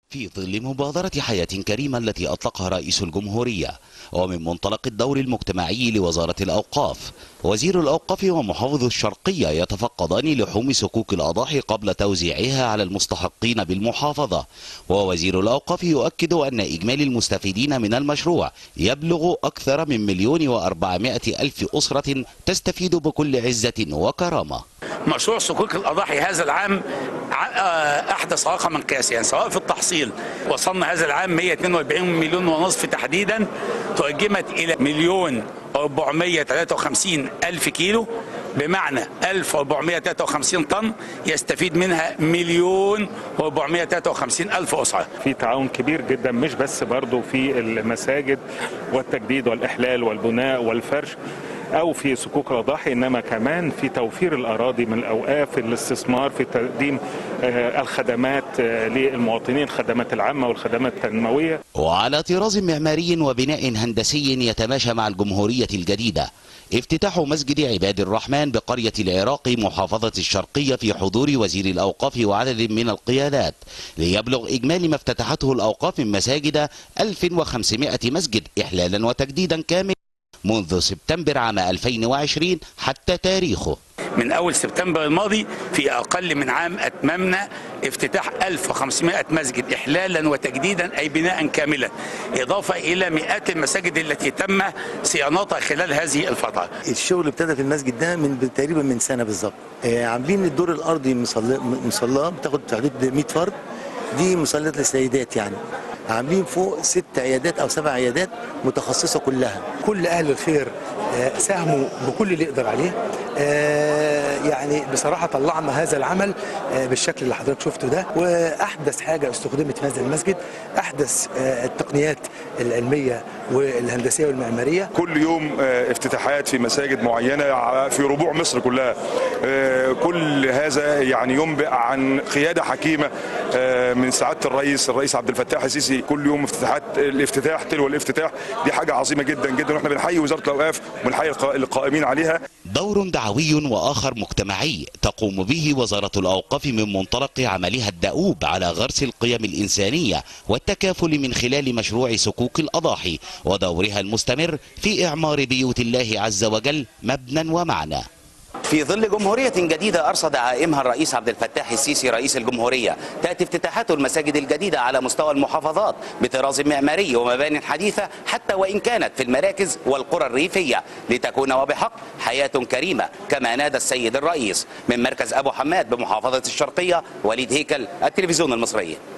في ظل مبادرة حياة كريمة التي أطلقها رئيس الجمهورية ومن منطلق الدور المجتمعي لوزارة الأوقاف، وزير الأوقاف ومحافظ الشرقية يتفقدان لحوم صكوك الأضاحي قبل توزيعها على المستحقين بالمحافظة. ووزير الأوقاف يؤكد أن إجمالي المستفيدين من المشروع يبلغ أكثر من 1,400,000 أسرة تستفيد بكل عزة وكرامة. مشروع صكوك الأضاحي هذا العام أحدث رقما قياسيا، سواء في التحصيل وصلنا هذا العام 142 مليون ونصف تحديدا، ترجمت إلى 1,453,000 كيلو، بمعنى 1,453 طن يستفيد منها 1,453,000 أسرة. في تعاون كبير جدا، مش بس برضو في المساجد والتجديد والإحلال والبناء والفرش أو في صكوك الأضاحي، إنما كمان في توفير الأراضي من الأوقاف، الاستثمار في تقديم الخدمات للمواطنين، الخدمات العامة والخدمات التنموية. وعلى طراز معماري وبناء هندسي يتماشى مع الجمهورية الجديدة، افتتاح مسجد عباد الرحمن بقرية العراق محافظة الشرقية في حضور وزير الأوقاف وعدد من القيادات، ليبلغ إجمالي ما افتتحته الأوقاف من مساجد 1500 مسجد إحلالا وتجديدا كامل منذ سبتمبر عام 2020 حتى تاريخه. من أول سبتمبر الماضي في أقل من عام أتممنا افتتاح 1500 مسجد إحلالا وتجديدا، أي بناء كاملا، إضافة إلى مئات المساجد التي تم صيانتها خلال هذه الفترة. الشغل ابتدى في المسجد ده تقريبا من سنة بالظبط. عاملين الدور الأرضي مصلاة بتاخد في حدود 100 فرد، دي مصلات للسيدات يعني. عاملين فوق 6 عيادات أو 7 عيادات متخصصة كلها. كل أهل الخير ساهموا بكل اللي يقدر عليه. يعني بصراحة طلعنا هذا العمل بالشكل اللي حضرتك شفته ده. وأحدث حاجة استخدمت في هذا المسجد أحدث التقنيات العلمية والهندسية والمعمارية. كل يوم افتتاحات في مساجد معينة في ربوع مصر كلها. كل هذا يعني ينبئ عن قيادة حكيمة من سعادة الرئيس عبد الفتاح السيسي. كل يوم الافتتاح تلو الافتتاح، دي حاجة عظيمة جدا جدا، واحنا بنحيي وزارة الأوقاف وبنحيي القائمين عليها. دور دعوي وآخر مجتمعي تقوم به وزارة الأوقاف من منطلق عملها الدؤوب على غرس القيم الإنسانية والتكافل من خلال مشروع صكوك الأضاحي ودورها المستمر في إعمار بيوت الله عز وجل مبنى ومعنى. في ظل جمهورية جديدة أرصد عائمها الرئيس عبد الفتاح السيسي رئيس الجمهورية، تأتي افتتاحات المساجد الجديدة على مستوى المحافظات بطراز معماري ومبان حديثة، حتى وإن كانت في المراكز والقرى الريفية، لتكون وبحق حياة كريمة كما نادى السيد الرئيس. من مركز أبو حماد بمحافظة الشرقية، وليد هيكل، التلفزيون المصري.